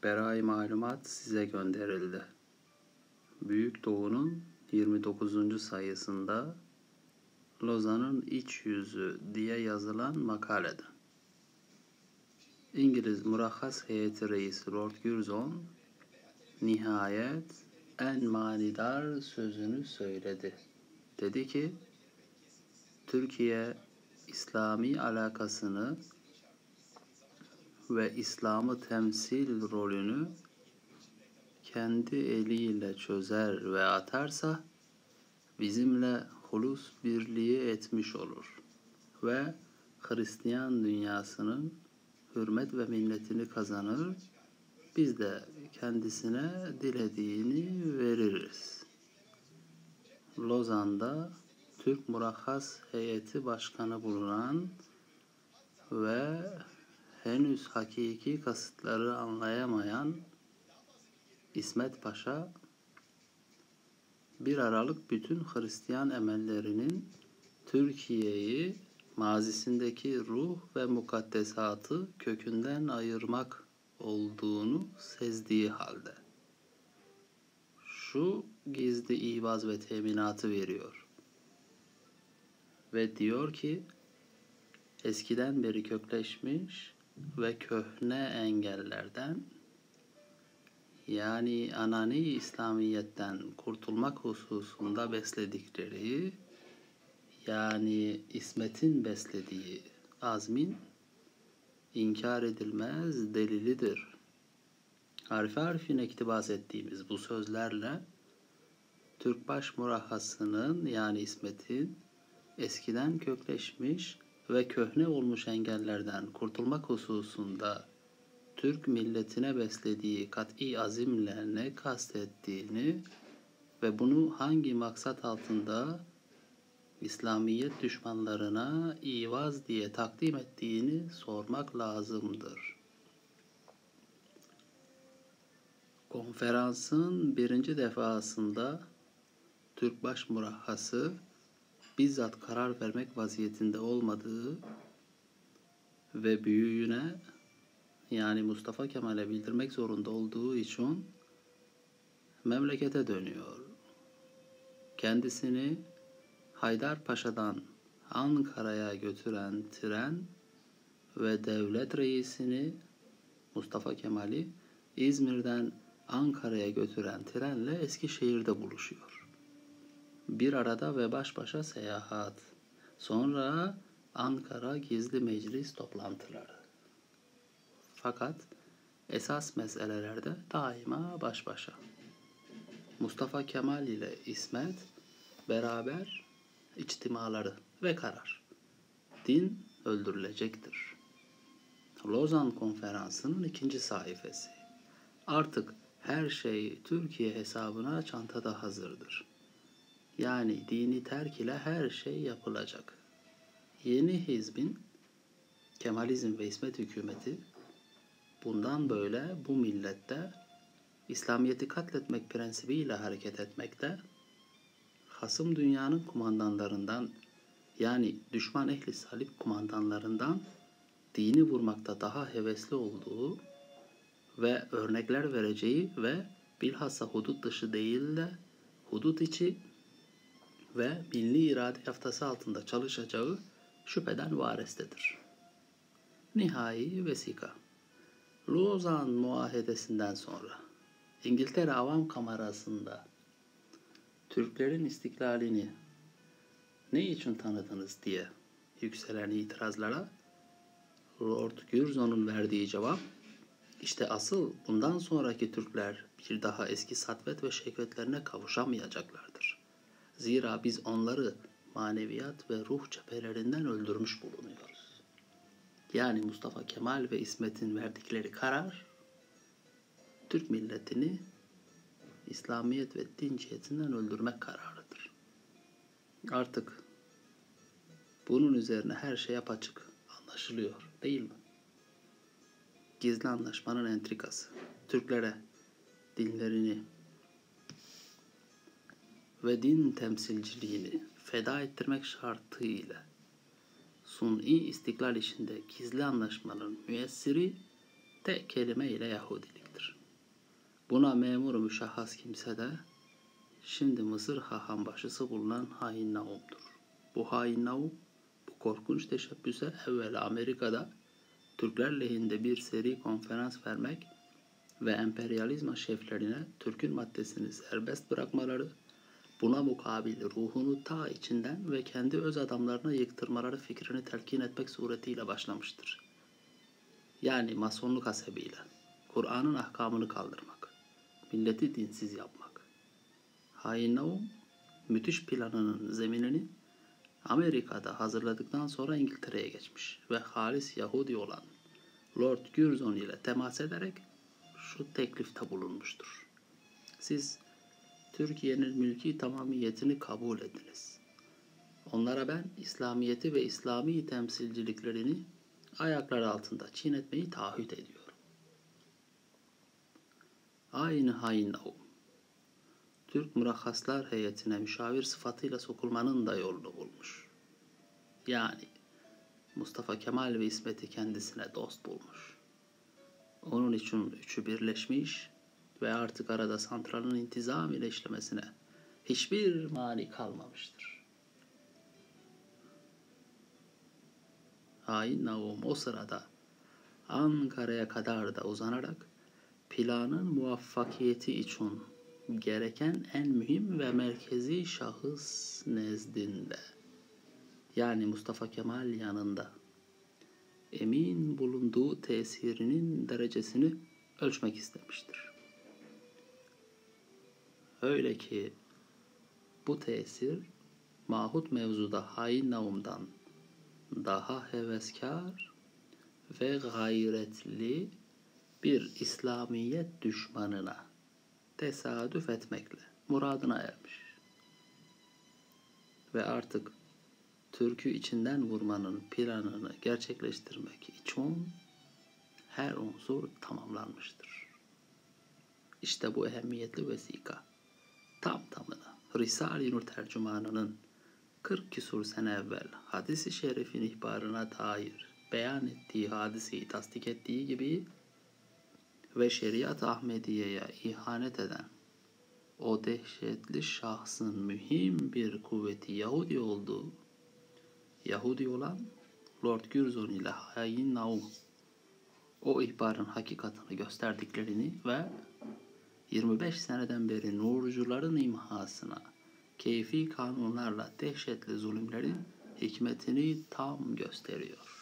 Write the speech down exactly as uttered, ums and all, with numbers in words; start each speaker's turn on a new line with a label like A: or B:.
A: Berai malumat size gönderildi. Büyük Doğu'nun yirmi dokuzuncu sayısında Lozan'ın iç yüzü diye yazılan makalede İngiliz Murakhas Heyeti Reisi Lord Curzon nihayet en manidar sözünü söyledi. Dedi ki, Türkiye İslami alakasını ve İslam'ı temsil rolünü kendi eliyle çözer ve atarsa bizimle hulus birliği etmiş olur ve Hristiyan dünyasının hürmet ve minnetini kazanır, biz de kendisine dilediğini veririz. Lozan'da Türk Murakhas Heyeti Başkanı bulunan ve henüz hakiki kasıtları anlayamayan İsmet Paşa, bir Aralık bütün Hristiyan emellerinin Türkiye'yi mazisindeki ruh ve mukaddesatı kökünden ayırmak olduğunu sezdiği halde şu gizli ibaz ve teminatı veriyor ve diyor ki, eskiden beri kökleşmiş ve köhne engellerden, yani anani İslamiyetten kurtulmak hususunda besledikleri, yani İsmet'in beslediği azmin inkar edilmez delilidir. Harfi harfine iktibas ettiğimiz bu sözlerle Türkbaş Murakhası'nın, yani İsmet'in eskiden kökleşmiş ve köhne olmuş engellerden kurtulmak hususunda Türk milletine beslediği kat'i azimle ne kastettiğini ve bunu hangi maksat altında İslamiyet düşmanlarına ivaz diye takdim ettiğini sormak lazımdır. Konferansın birinci defasında Türkbaş Murakhası bizzat karar vermek vaziyetinde olmadığı ve büyüğüne, yani Mustafa Kemal'e bildirmek zorunda olduğu için memlekete dönüyor. Kendisini Haydarpaşa'dan Ankara'ya götüren tren ve devlet reisini Mustafa Kemal'i İzmir'den Ankara'ya götüren trenle Eskişehir'de buluşuyor. Bir arada ve baş başa seyahat. Sonra Ankara gizli meclis toplantıları. Fakat esas meselelerde daima baş başa. Mustafa Kemal ile İsmet beraber içtimaları ve karar. Din öldürülecektir. Lozan Konferansı'nın ikinci sayfası. Artık her şey Türkiye hesabına çantada hazırdır. Yani dini terk ile her şey yapılacak. Yeni hizbin, Kemalizm ve İsmet hükümeti, bundan böyle bu millette İslamiyet'i katletmek prensibiyle hareket etmekte, hasım dünyanın kumandanlarından, yani düşman ehli salip kumandanlarından dini vurmakta daha hevesli olduğu ve örnekler vereceği ve bilhassa hudut dışı değil de hudut içi ve milli irade yaftası altında çalışacağı şüpheden varestedir. Nihai vesika. Lozan Muahedesi'nden sonra İngiltere Avam Kamerası'nda Türklerin istiklalini ne için tanıdınız diye yükselen itirazlara Lord Curzon'un verdiği cevap, işte asıl bundan sonraki Türkler bir daha eski satvet ve şehvetlerine kavuşamayacaklardır. Zira biz onları maneviyat ve ruh cephelerinden öldürmüş bulunuyoruz. Yani Mustafa Kemal ve İsmet'in verdikleri karar, Türk milletini İslamiyet ve din cihetinden öldürmek kararıdır. Artık bunun üzerine her şey apaçık anlaşılıyor, değil mi? Gizli anlaşmanın entrikası, Türklere dinlerini ve din temsilciliğini feda ettirmek şartıyla suni istiklal işinde gizli anlaşmanın müessiri tek kelime ile Yahudiliktir. Buna memur müşahhas kimse de şimdi Mısır hahambaşısı bulunan hain Naum'dur. Bu hain Naum, bu korkunç teşebbüse evvel Amerika'da Türkler lehinde bir seri konferans vermek ve emperyalizma şeflerine Türk'ün maddesini serbest bırakmaları, buna mukabil ruhunu ta içinden ve kendi öz adamlarına yıktırmaları fikrini telkin etmek suretiyle başlamıştır. Yani masonluk hasebiyle Kur'an'ın ahkamını kaldırmak, milleti dinsiz yapmak. Hain Naum, müthiş planının zeminini Amerika'da hazırladıktan sonra İngiltere'ye geçmiş ve halis Yahudi olan Lord Curzon ile temas ederek şu teklifte bulunmuştur. Siz Türkiye'nin mülki tamamiyetini kabul ediniz. Onlara ben İslamiyeti ve İslami temsilciliklerini ayakları altında çiğnetmeyi taahhüt ediyorum. Aynı hain Naum, Türk Murakhaslar Heyeti'ne müşavir sıfatıyla sokulmanın da yolunu bulmuş. Yani Mustafa Kemal ve İsmet'i kendisine dost bulmuş. Onun için üçü birleşmiş ve artık arada santralın intizam ile işlemesine hiçbir mani kalmamıştır. Hain Naum o sırada Ankara'ya kadar da uzanarak planın muvaffakiyeti için gereken en mühim ve merkezi şahıs nezdinde, yani Mustafa Kemal yanında emin bulunduğu tesirinin derecesini ölçmek istemiştir. Öyle ki bu tesir mahut mevzuda hain Naum'dan daha heveskar ve gayretli bir İslamiyet düşmanına tesadüf etmekle muradına ermiş. Ve artık Türk'ü içinden vurmanın planını gerçekleştirmek için her unsur tamamlanmıştır. İşte bu ehemmiyetli vesika tam tamına Risale-i Nur tercümanının kırk küsur sene evvel hadis-i şerifin ihbarına dair beyan ettiği hadiseyi tasdik ettiği gibi ve şeriat-ı Ahmediye'ye ihanet eden o dehşetli şahsın mühim bir kuvveti Yahudi olduğu, Yahudi olan Lord Curzon ile hain Naum o ihbarın hakikatini gösterdiklerini ve yirmi beş seneden beri nurcuların imhasına keyfi kanunlarla dehşetli zulümlerin hikmetini tam gösteriyor.